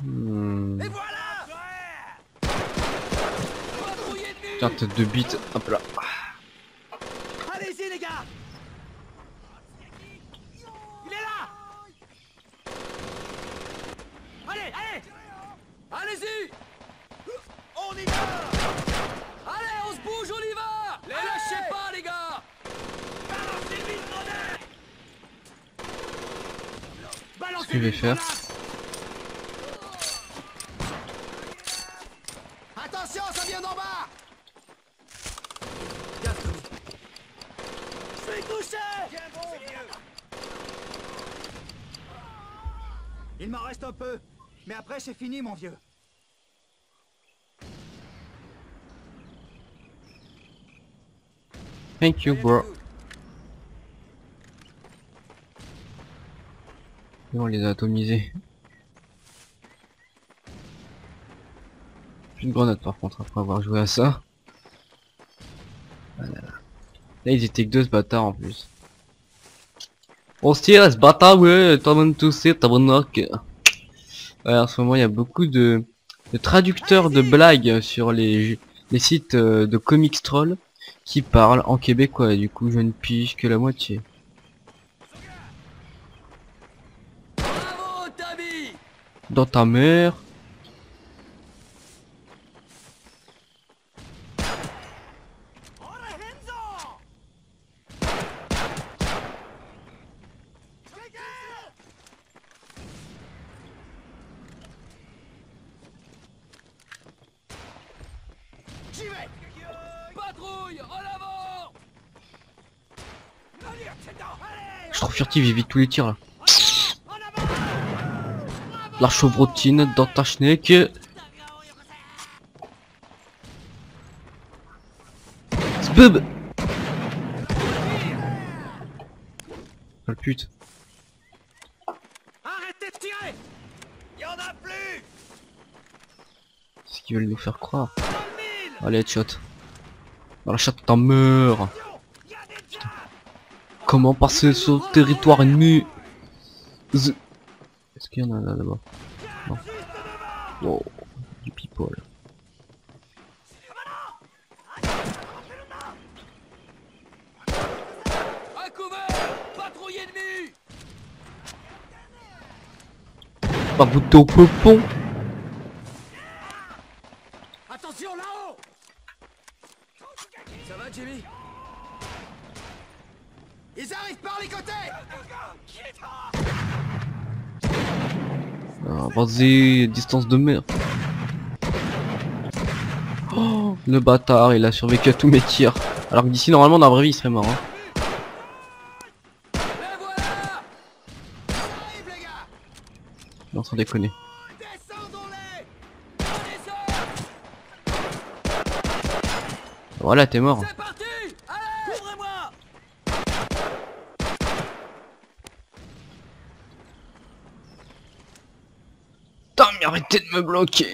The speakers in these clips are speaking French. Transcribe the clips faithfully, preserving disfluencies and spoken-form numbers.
Hmm. Et voilà. Tiens, tête de bite, hop là. Allez-y les gars. Il est là. Allez, allez. Allez-y. On y va. Allez, on se bouge, on y va. Les lâchez pas les gars. Balancez vite, grenade. Ce que je vais faire. Attention, ça vient d'en bas. Je suis touché. Il m'en reste un peu, mais après c'est fini mon vieux. Thank you, bro. Et on les a atomisés. Plus de grenade par contre après avoir joué à ça. Voilà. Là ils étaient que deux ce bâtard en plus. On se tire ce bâtard, ouais, t'as même toussé, t'as bon knock. Ouais, en ce moment il y a beaucoup de, de traducteurs de blagues sur les, les sites euh, de comics troll qui parlent en québécois et du coup je ne pige que la moitié. Bravo, Tabi. Dans ta mère. J'y vais. Patrouille, en avant. Je suis trop furtif, j'évite tous les tirs là. La chevrotine dans ta schneck. Sbub. Oh pute. Arrêtez de tirer. Il y en a plus. C'est ce qu'ils veulent nous faire croire. Allez, headshot. Dans la chatte, t'en meurs. Putain. Comment passer sur le territoire ennemi? Z Est-ce qu'il y en a là là-bas? Non. Wow, du people. À couvert. Patrouille ennemie. Pas bouton au peupon. Attention là-haut. Ça va, Jimmy? Ils arrivent par les côtés. Ah, vas-y, distance de merde. Oh, le bâtard, il a survécu à tous mes tirs. Alors que d'ici, normalement, dans la vraie vie, il serait mort. Hein. Les voilà. Arrive les gars. Non, sans déconner. Descendons-les. On descend. Voilà, t'es mort. C'est parti. Allez, couvrez-moi. Putain, mais arrêtez de me bloquer.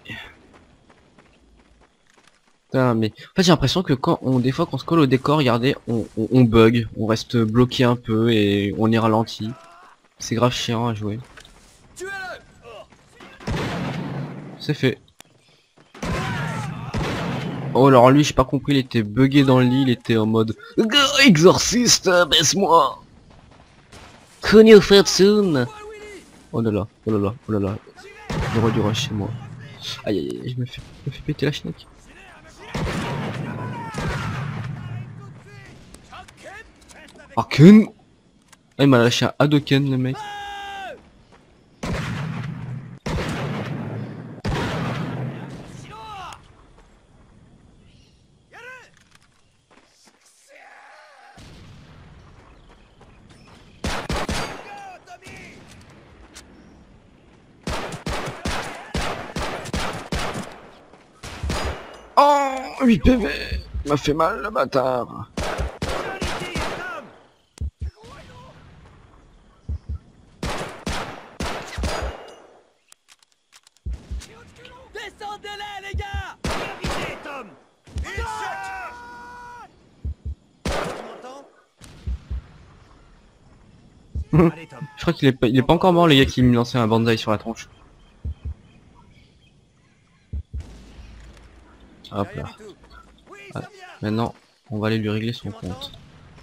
Putain, mais en fait j'ai l'impression que quand on, des fois qu'on se colle au décor, regardez, on, on, on bug, on reste bloqué un peu et on est ralenti. C'est grave chiant à jouer. Tuez-le. C'est fait. Oh alors lui j'ai pas compris, il était bugué dans le lit, il était en mode exorciste, baisse-moi. Can you fit soon? Oh là là, oh là là, oh là là. Le roi du rush chez moi. Aïe aïe aïe, je me fais, je me fais péter la schneck. Haken. Ah, il m'a lâché un Hadoken le mec. Oh, huit P V. Il m'a fait mal le bâtard. Descendez-les les gars. Visez, Tom. Une shot. Tu m'entends? Allez, Tom. Je crois qu'il est pas, il est pas encore mort les gars qui me lançaient un banzai sur la tronche. Hop Rien là. du tout. Oui, Ah, ça vient. maintenant, on va aller lui régler son Tu m'entends? compte.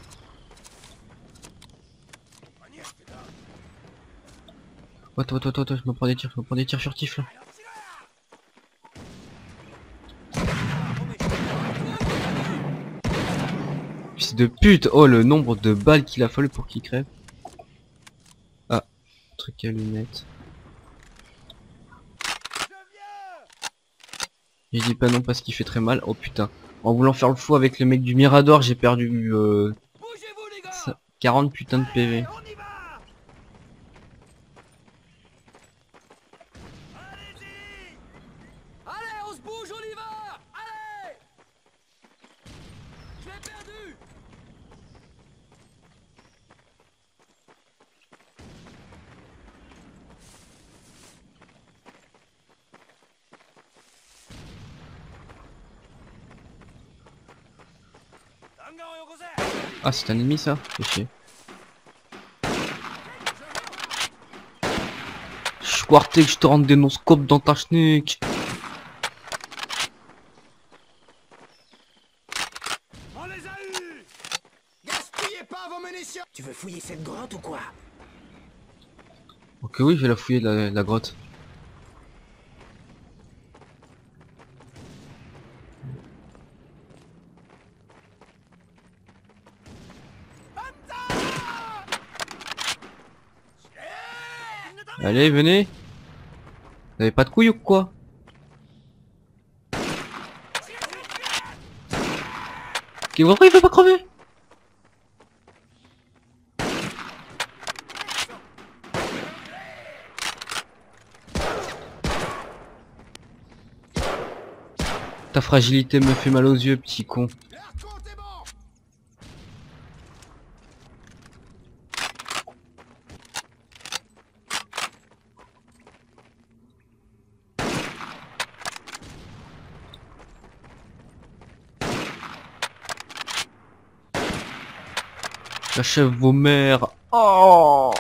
Oh, toi, toi, toi, toi, je me prends des tirs, je me prends des tirs furtifs là. Fils de pute. Oh, le nombre de balles qu'il a fallu pour qu'il crève. Ah, truc à lunettes. J'ai dit pas non parce qu'il fait très mal. Oh putain. En voulant faire le fou avec le mec du Mirador, j'ai perdu euh, Bougez-vous, les gars. quarante putains de P V. Allez, on y va. Allez-y. Allez, on se bouge, on y va. Allez. Je l'ai perdu. Ah, c'est un ennemi ça? Fais chier. Quarté que je te rende des non-scopes dans ta schnick. On les a eus. Gaspillez pas vos munitions. Tu veux fouiller cette grotte ou quoi? Ok, oui, je vais la fouiller la, la grotte. Allez, venez. Vous avez pas de couilles ou quoi? Ok, pourquoi il veut pas crever? Ta fragilité me fait mal aux yeux, petit con. J'achève vos mères. Oh.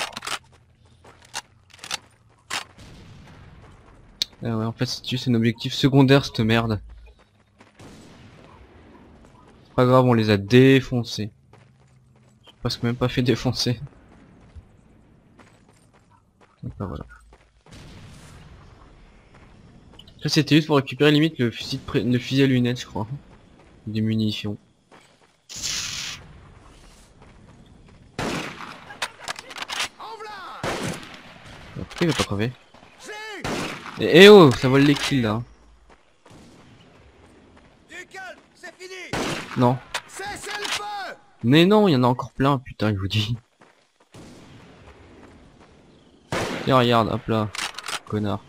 Ah ouais, en fait, si tu c'est un objectif secondaire, cette merde. C'est pas grave, on les a défoncés. J'ai presque même pas fait défoncer. Donc bah, voilà. Ça c'était juste pour récupérer limite le fusil, de pré... le fusil à lunettes, je crois. Des munitions. Pourquoi il va pas crever? Eh, eh oh, ça vole les kills là. Non. Mais non, il y en a encore plein, putain, je vous dis. Tiens, regarde, hop là, connard.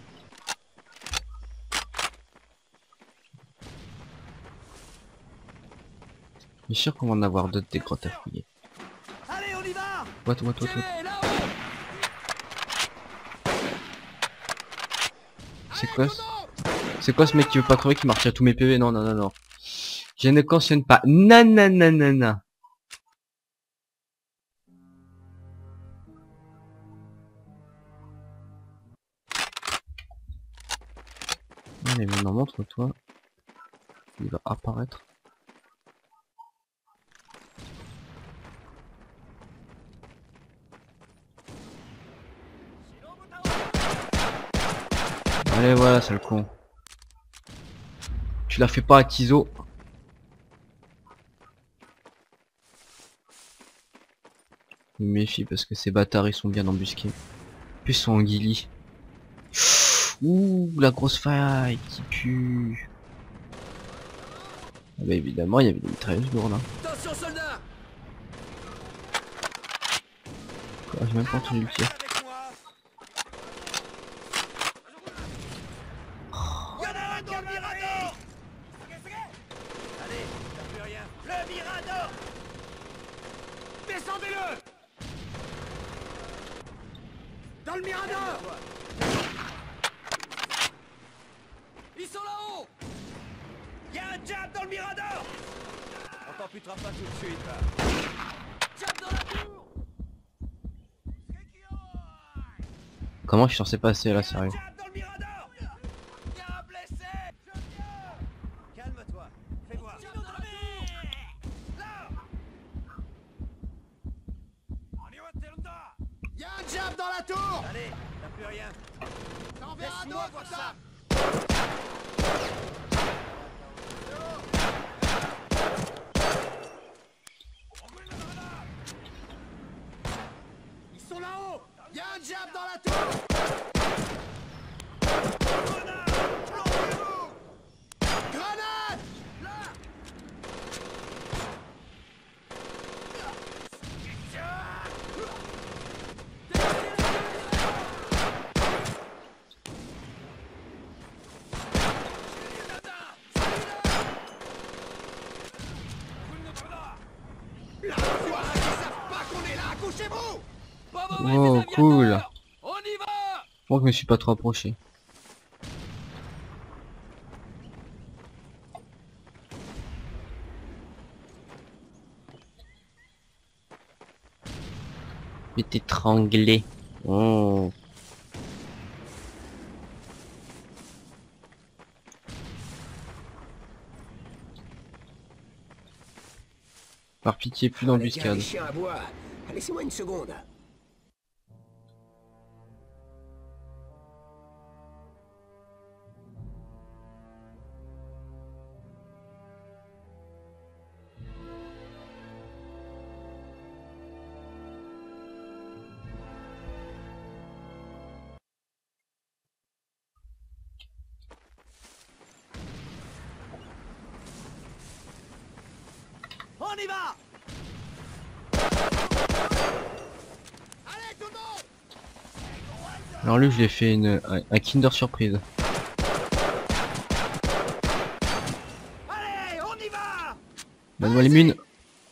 Je suis sûr qu'on va en avoir d'autres des grottes à fouiller. Allez, on y va. What, what, what, what. C'est quoi ce... C'est quoi ce mec qui veut pas crever qui marche à tous mes P V? Non, non, non, non. Je ne cautionne pas. Nananana. Allez, maintenant montre-toi. Il va apparaître. Allez, voilà, c'est le con. Tu la fais pas à Tizo. Je me méfie parce que ces bâtards ils sont bien embusqués. En plus ils sont en guilly. Ouh, la grosse faille qui pue. Ah bah évidemment il y avait des mitrailleuses lourdes là. Attention soldat. Quoi, j'ai même pas entendu le tir. Allez, t'as plus rien. Le Mirador. Descendez-le. Dans le Mirador. Ils sont là-haut. Il y a un jab dans le Mirador. On t'en putera pas tout de suite. Là. Jab dans la tour. Comment je suis censé passer là, sérieux? Jab dans le Mirador. Il y a un blessé. Je viens. Calme-toi. Y'a un jab dans la tour. Allez, t'as plus rien. T'en verras Laisse-moi d'autres, voir ça. ça. Ils sont là-haut. Y'a un jab dans la tour. Grenade. La foire, ils savent pas qu'on est là. Couchez-vous. Pas mauvais, Oh, les aviateurs. cool. On y va. Moi, je me suis pas trop approché. Je vais t'étrangler. Oh. Par pitié, plus Les gars, d'embuscade. les chiens à bois. Laissez-moi une seconde. On y va. Allez, tout le monde. Alors lui, je lui ai fait une, un, un Kinder surprise. Allez, on y va. Donne-moi les mines.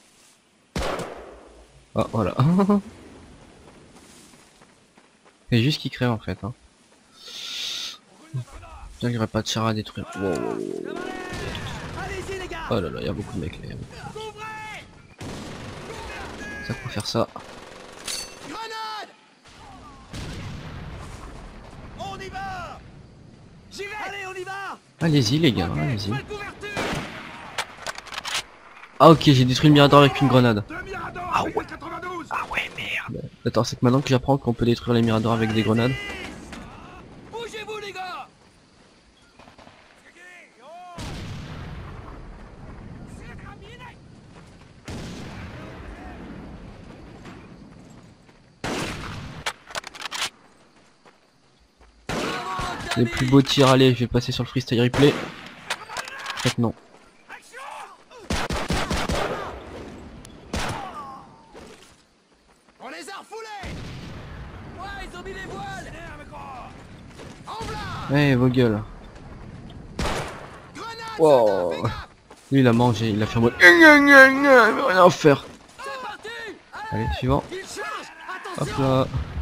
Ah, voilà. C'est juste qu'il crève en fait. Hein. Bien qu'il n'y aurait pas de char à détruire. Wow, wow, wow, wow. Allez-y, les gars. Oh là là, il y a beaucoup de mecs là. Couvrez. Ça faut faire ça. Grenade. On y va. J'y vais. Allez, on y va. Allez-y les gars, Ok, allez-y. nouvelle couverture. Ah ok, j'ai détruit le Mirador avec une grenade. Deux Miradors Ah avec ouais. le quatre-vingt-douze. Ah ouais, merde. Attends, c'est que maintenant que j'apprends qu'on peut détruire les Miradors avec des grenades. Bougez-vous, les gars. Les plus beaux tirs, allez, je vais passer sur le freestyle replay. En fait non. On les a refoulés. Ouais, ils ont mis les voiles. En blanc. Eh vos gueules. Grenade. Wow. soldat, fais gaffe. Lui il a mangé, il a fait en mode rien à faire. C'est parti. Allez, suivant. Il charge. Hop Attention. là.